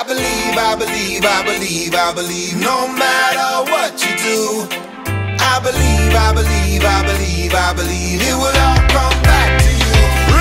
I believe no matter what you do. I believe it will all come back to you.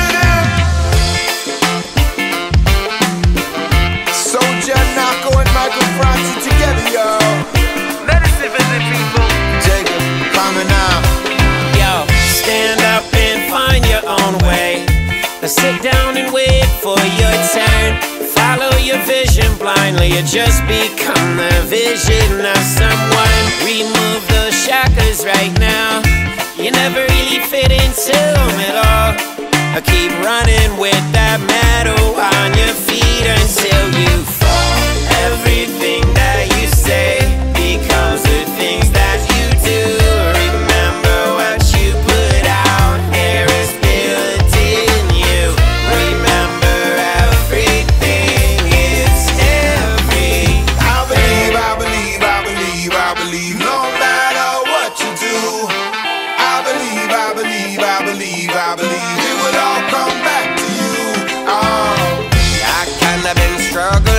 Soldier, Nako, and Michael Franti together, yo. Medicine for the people. Jacob, coming out. Yo, stand up and find your own way. Sit down and wait for your turn. Follow your vision blindly, you just become the vision of someone. Remove those shackles right now. You never really fit into them at all. Keep running with that metal on your feet until you fall. Everything that you say becomes the things that you do. Remember what you put out, there is built in you. Remember everything is every. I believe no matter what you do. I believe it will all come back to you. Oh, I kinda been struggling